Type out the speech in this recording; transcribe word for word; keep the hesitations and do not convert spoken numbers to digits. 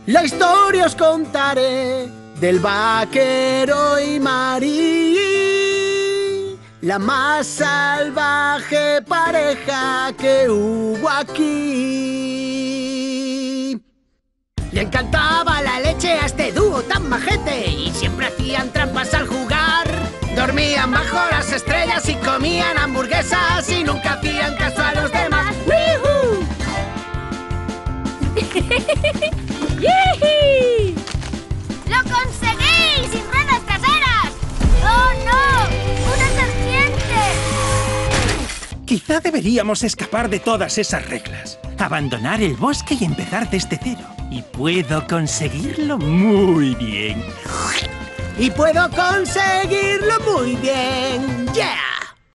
La historia os contaré del vaquero y Marí, la más salvaje pareja que hubo aquí. Le encantaba la leche a este dúo tan majete y siempre hacían trampas al jugar. Dormían bajo las estrellas y comían hamburguesas y nunca hacían caso a los demás. ¡Wihuu! ¡Lo conseguí! ¡Sin ruedas traseras! ¡Oh, no! ¡Una serpiente! Quizá deberíamos escapar de todas esas reglas. Abandonar el bosque y empezar desde cero. Y puedo conseguirlo muy bien. Y puedo conseguirlo muy bien. ¡Yeah!